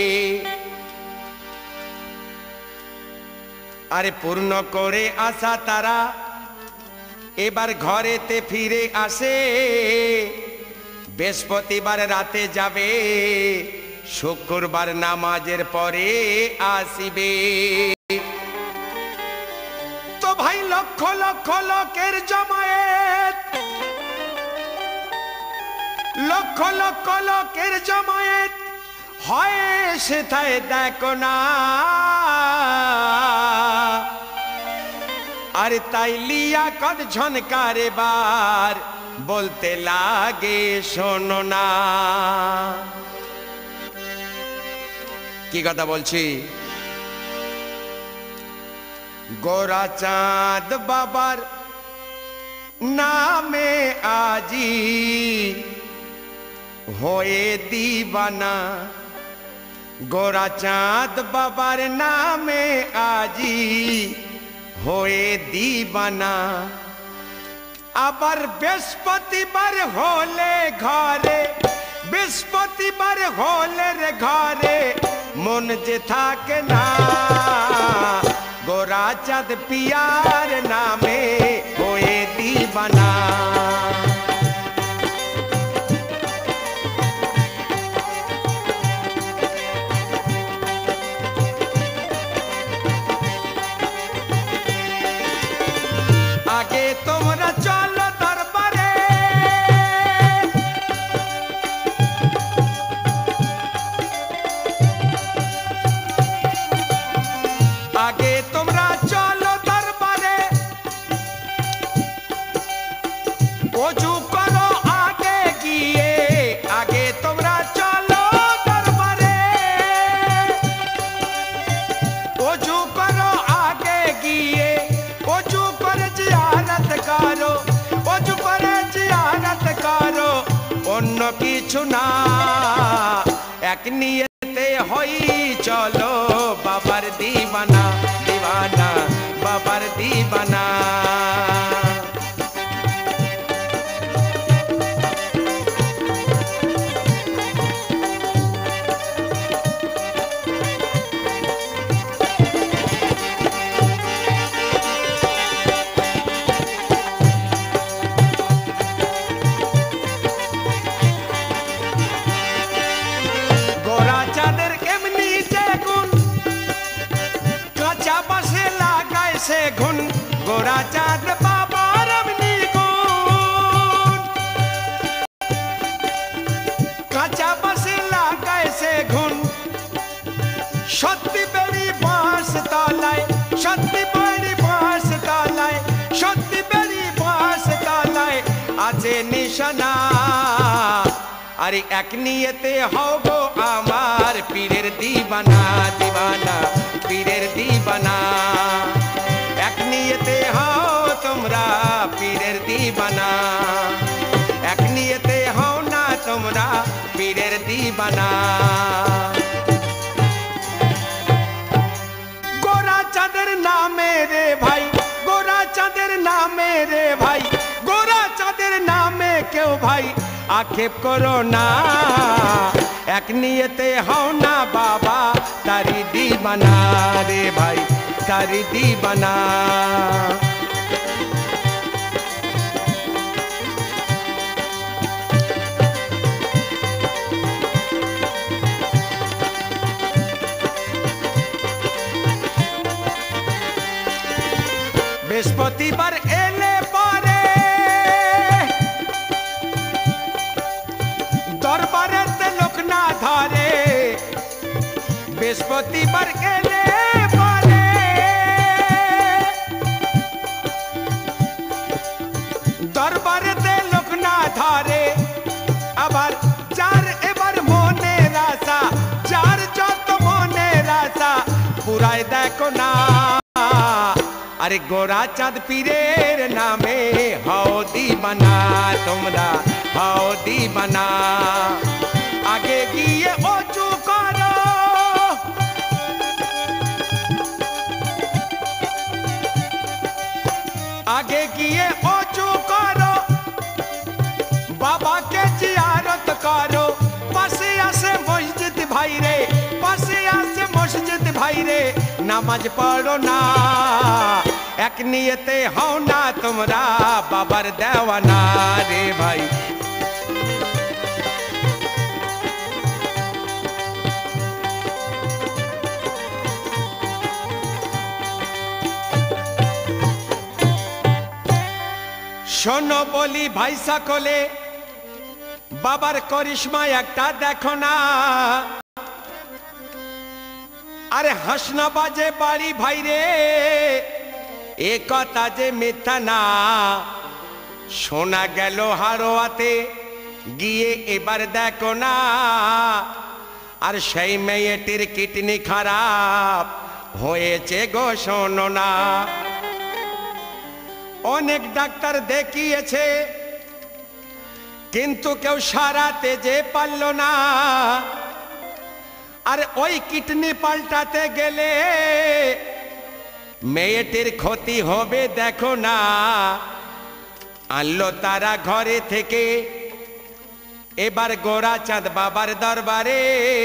আরে পূর্ণ করে আশা তারা এবার ঘরেতে ফিরে আসে। বৃহস্পতিবার রাতে যাবে, শুক্রবার নামাজের পরে আসিবে। তো ভাই লক্ষ লক্ষ লোকের জমায়েত, লক্ষ লক্ষ লোকের জমায়েত হয় সেথায় দেখো না। আর তাই লিয়া কদ ঝনকার এবার বলতে লাগে শোনো না। কি কথা বলছি? গোরাচাঁদ বাবার নামে আজি হয়ে দিবানা, গোরাচাঁদ বাবার নামে আজি হয়ে দিবানা। আবার বৃহস্পতিবার হলে ঘরে, বৃহস্পতিবার হলে রে ঘরে মন যে থাকে না, গোরা চাঁদ পিয়ার নামে হয়ে দিবানা। আগে তোমরা চলো দরবারে, আগে তোমরা চলো দরবারে, ওযু করো আগে গিয়ে, আগে তোমরা চলো দরবারে, ওযু করো আগে গিয়ে, ওযু করে জিয়ারত করো, ওযু করে জিয়ারত করো, অন্য কিছু না, এক নিয়তে হই চলো বাবার দিবানা, দিবানা বাবার দিবানা। গোরা চাঁদের এমনি যে গুণ, কাঁচা বাসে লাগায় সে গুণ, গোরা চাঁদ বাবার এমনি গুণ, কাঁচা বাসে লাগায় সে গুণ, সত্যি বেড়ি বাঁশ তলায়, সত্যি বেড়ি বাঁশ তলায়, সত্যি বেড়ি বাঁশ তলায় আছে নিশানা। আরে এক নিয়তে হও গো আমার পীরের দিবানা, দিবানা পীরের দিবানা, এক নিয়তে হও তোমরা পীরের দিবানা, এক নিয়তে হও না তোমরা পীরের দিবানা। গোরা চাঁদের নামে রে ভাই, গোরা চাঁদের নামে রে ভাই, গোরা চাঁদের নামে কেউ ভাই আক্ষেপ করো না, এক নিয়তে হও না বাবা তারি দিবানা রে ভাই, তারি দিবানা। বৃহস্পতিবার এলে পরে দরবারেতে লোক না ধরে, বৃহস্পতিবার এলে পরে দরবারেতে লোক না ধরে, আবার যার এবার মনের আশা, যার যত মনের আশা পুরাই দেখো না, আরে গোরা চাঁদ পীরের নামে হও দিবানা তোমরা, হও দিবানা। আগে গিয়ে ওযু করো, আগে গিয়ে ওযু করো, বাবাকে জিয়ারত করো, পাশে আসে মসজিদ ভাই রে, পাশে আসে মসজিদ ভাই রে, নামাজ পড়ো না, এক নিয়তে হও না তোমরা বাবার দেওয়ানা রে ভাই। শোনো বলি ভাই সকলে, বাবার করিশ্মা একটা দেখো না, আরে হাসনা বাজে বাড়ি ভাই রে, এ কথা যে মিথ্যা না, শোনা গেল হারোয়াতে গিয়ে এবার দেখো না, আর সেই মেয়েটির কিডনি খারাপ হয়েছে গো শোনো না। অনেক ডাক্তার দেখিয়েছে কিন্তু কেউ সারাতে যে পারল না, আর ওই কিডনি পাল্টাতে গেলে মেয়েটির ক্ষতি হবে দেখো না। আনলো তারা ঘরে থেকে এবার গোরাচাঁদ বাবার দরবারে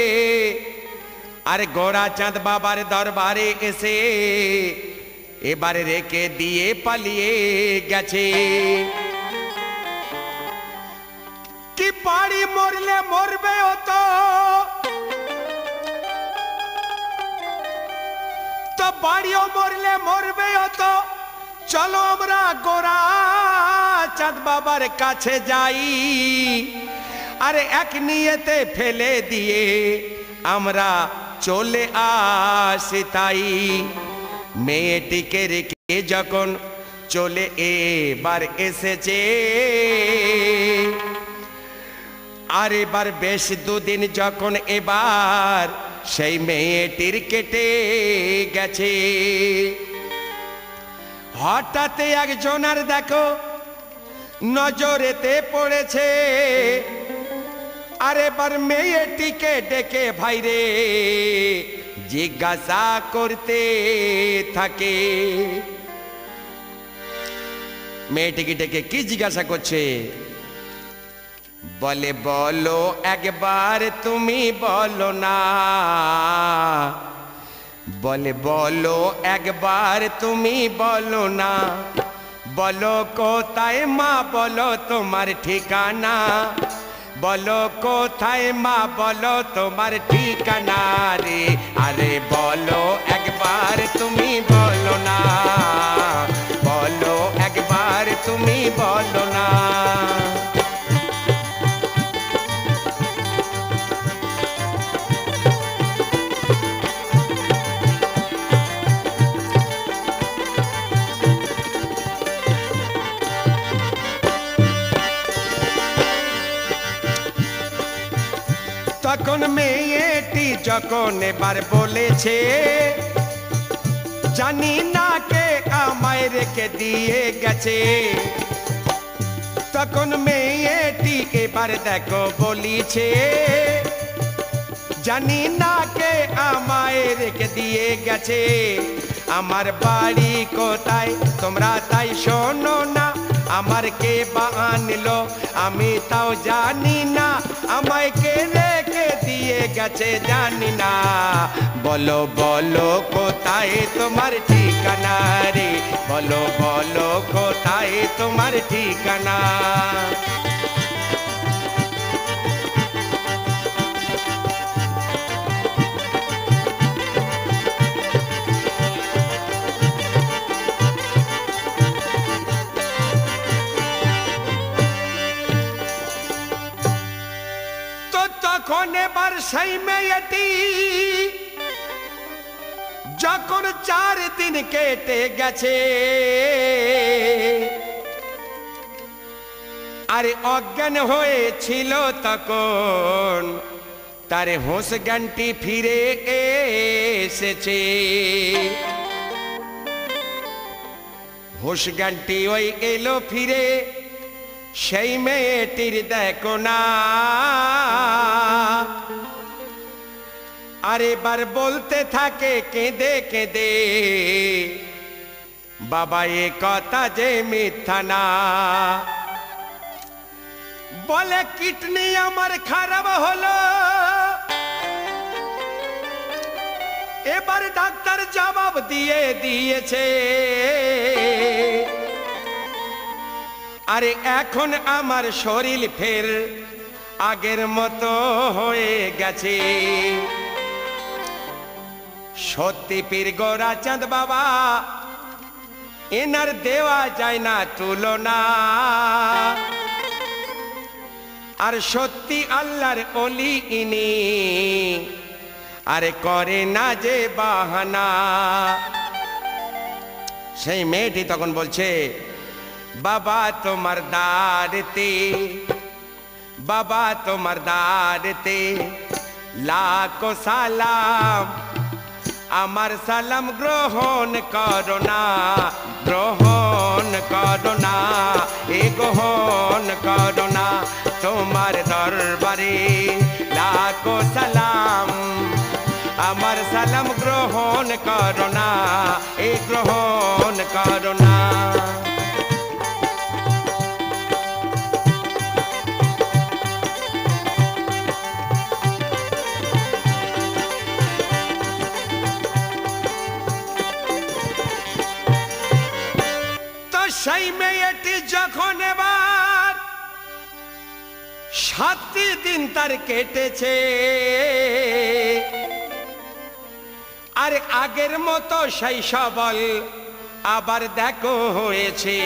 আর গোরাচাঁদ বাবার দরবারে এসে এবার রেখে দিয়ে পালিয়ে গেছে কি বাড়ি মরলে মরবে ও তো তো বাড়িও মরলে মরবে ও তো চলো আমরা গোরাচাঁদ বাবার কাছে যাই আরে এক নিয়েতে ফেলে দিয়ে আমরা চলে আসি তাই মেয়েটিকে রেখে যখন চলে এবার এসেছে আর এবার বেশ দুদিন যখন এবার সেই মেয়েটির কেটে গেছে হঠাৎ একজনের দেখো নজরেতে পড়েছে আর এবার মেয়েটিকে ডেকে ভাইরে জিজ্ঞাসা করতে থাকে মেয়েটিকে ডেকে কি জিজ্ঞাসা করছে বলে বলো একবার তুমি বলো না বলে বলো একবার তুমি বলো না বলো কোথায় মা বলো তোমার ঠিকানা বলো কোথায় মা বলো তোমার ঠিকানা রে আরে বলো একবার তুমি বলো না বলো একবার তুমি বলো না তখন মেয়েটি যখন এবার বলেছে জানি না কে আমায় রেখে দিয়ে গেছে তখন মেয়েটি এবার দেখো বলিছে জানি না কে আমায় রেখে দিয়ে গেছে আমার বাড়ি কোথায় তোমরা তাই শোনো না আমার কে বা আনলো আমি তাও জানি না আমায় কে রেখে দিয়ে গেছে জানি না বলো বলো কোথায় তোমার ঠিকানা রে বলো বলো কোথায় তোমার ঠিকানা তখন এবার সেই মেয়েটি যখন চার দিন কেটে গেছে আরে অজ্ঞান হয়েছিল তখন তার হোশ জ্ঞানটি ফিরে এসেছে হোশ জ্ঞানটি ওই এলো ফিরে সেই মেয়েটির দেখো না আর এবার বলতে থাকে কেঁদে কেঁদে বাবা এ কথা যে মিথ্যা না বলে কিডনি আমার খারাপ হলো এবার ডাক্তার জবাব দিয়ে দিয়েছে আরে এখন আমার শরীর ফের আগের মতো হয়ে গেছে সত্যি পীর গোরাচাঁদ বাবা এনার দেওয়া যায় না তুলনা আর সত্যি আল্লাহর ওলি ইনি আরে করে না যে বাহানা সেই মেয়েটি তখন বলছে বাবা তোমার দাঁড়তে বাবা তোমার দাঁড়তে লাখো সালাম আমার সালাম গ্রহণ করো না গ্রহণ করো না এ গ্রহণ করো না তোমার দরবারে লাখো সালাম আমার সালাম গ্রহণ করো না এ গ্রহণ করো না সাতটি দিন তার কেটেছে আর আগের মতো সেই সবল আবার দেখো হয়েছে।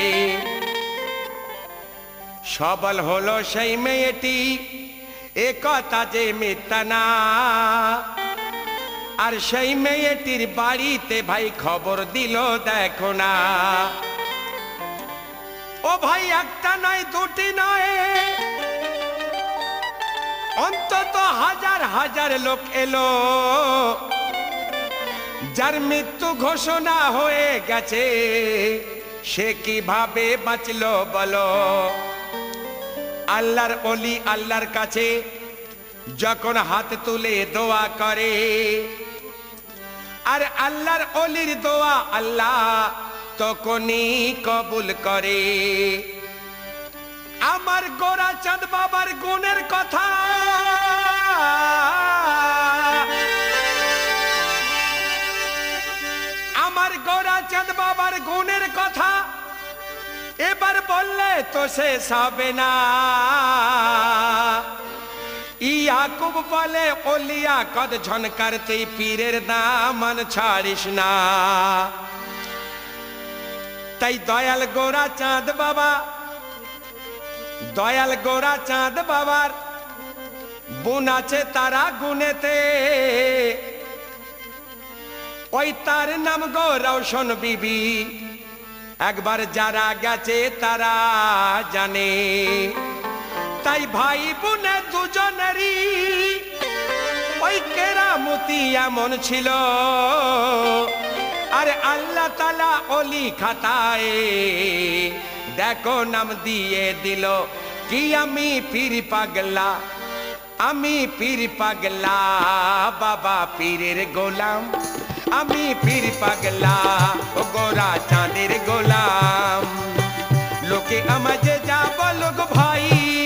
সবল হলো সেই মেয়েটি, এ কথা যে মিথ্যা না। আর সেই মেয়েটির বাড়িতে ভাই খবর দিল দেখো না। ও ভাই একটা নয় দুটি নয়, অন্তত হাজার হাজার লোক এলো, যার মৃত্যু ঘোষণা হয়ে গেছে সে কিভাবে বাঁচলো বলো। আল্লাহর ওলি আল্লাহর কাছে যখন হাত তুলে দোয়া করে, আর আল্লাহর ওলির দোয়া আল্লাহ তখনই কবুল করে। আমার গোরাচাঁদ বাবার গুণের কথা আমার গোরাচাঁদ বাবার গুণের কথা এবার বললে তো শেষ হবে না। ইয়াকুব বলে ওলিয়া কদ ঝনকারতে পীরের দামান ছাড়িস না। তাই দয়াল গোরাচাঁদ বাবা, দয়াল গোরাচাঁদ বাবার বোন আছে তারা গুনেতে, ওই তার নাম গো রওশন বিবি। একবার যারা গেছে তারা জানে। তাই ভাই বোনে দুজনেরই ওই কেরামতি এমন ছিল। আরে আল্লাহ তাআলা ওলি খাতায় দেখো নাম দিয়ে দিল কি আমি পীর পাগলা, আমি পীর পাগলা, বাবা পীরের গোলাম, আমি পীর পাগলা, ও গোরাচাঁদের গোলাম। লোকে আমাকে যা বলো গো ভাই,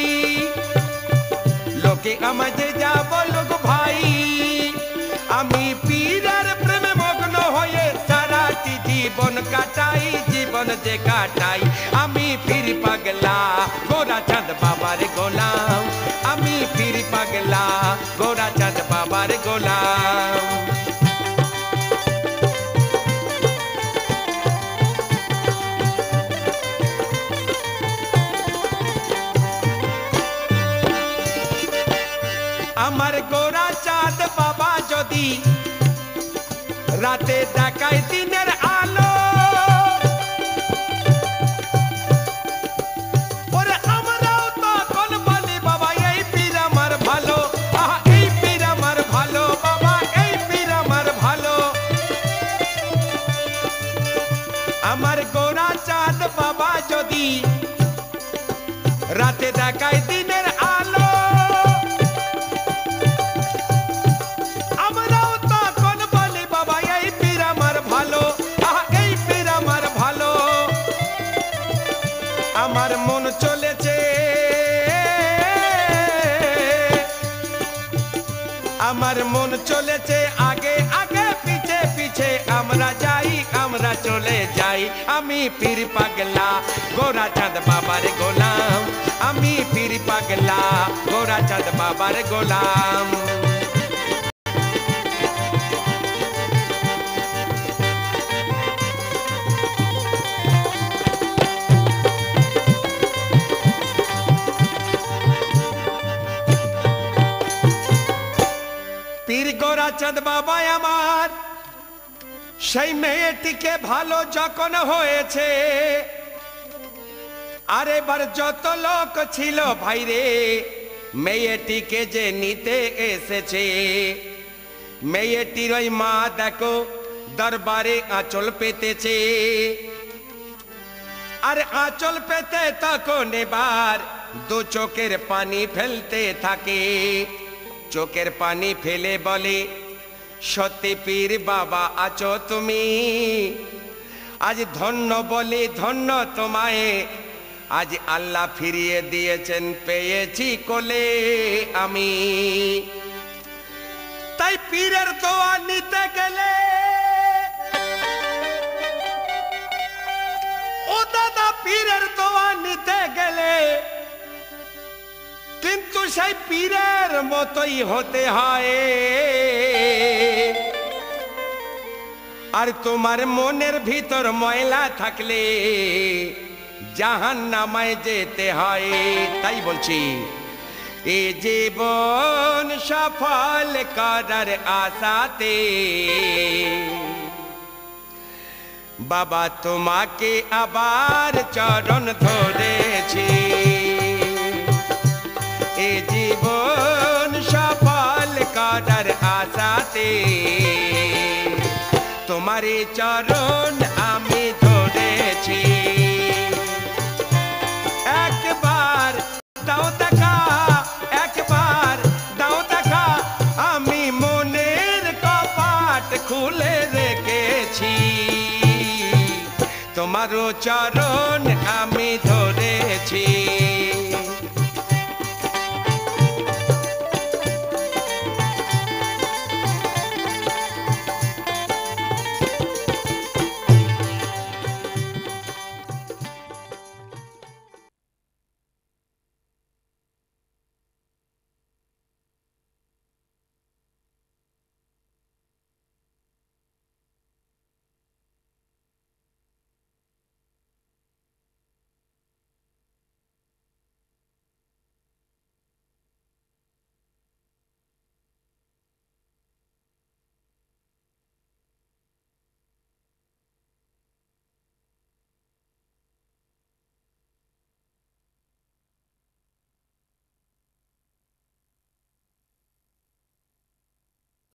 লোকে আমাকে যা বলো গো ভাই, আমি পীরের প্রেমে মগ্ন হয়ে সারাটি জীবন কাটাই, জীবন যে কাটাই। আমি পীর পাগলা, গোরাচাঁদ বাবার গোলাম, আমি পীর পাগলা, গোরাচাঁদ বাবার গোলাম। আমার গোরাচাঁদ বাবা যদি রাতে দেখায় দিনের আলো, ওরে আমরাও তখন বলি বাবা এই পীর আমার ভালো, আহা এই পীর আমার ভালো, বাবা এই পীর আমার ভালো। আমার গোরাচাঁদ বাবা যদি রাতে দেখায় দিনের আলো, আমার মন চলেছে, আমার মন চলেছে আগে আগে পিছে পিছে আমরা যাই, আমরা চলে যাই। আমি পীর পাগলা, গোরাচাঁদ বাবার গোলাম, আমি পীর পাগলা, গোরাচাঁদ বাবার গোলাম। পীর গোরাচাঁদ বাবা আমার সেই মেয়েটিকে ভালো যখন হয়েছে, আর এবার যত লোক ছিল ভাইরে মেয়েটিকে যে নিতে এসেছে, মেয়েটির ওই মা দেখো দরবারে আঁচল পেতেছে। আর আঁচল পেতে তখন এবার দু চোখের পানি ফেলতে থাকে। চোখের পানি ফেলে বলে সত্যি পীর বাবা আছো তুমি, আজ ধন্য বলে ধন্য তোমায়, আজ আল্লাহ ফিরিয়ে দিয়েছেন পেয়েছি কোলে আমি। তাই পীরের দোয়া নিতে গেলে ও দাদা, পীরের দোয়া নিতে গেলে কিন্তু সেই পীরের মতোই হতে হয় আর তোমার মনের ভিতর ময়লা থাকলে জাহান্নামায় যেতে হয় তাই বলছি এ জীবন সফল করার আশাতে বাবা তোমাকে আবার চরণ ধরেছি এ জীবন সফল করার আশাতে তোমারে চরণ আমি ধরেছি একবার দাও দেখা একবার দাও দেখা আমি মনের কপাট খুলে রেখেছি তোমারও চরণ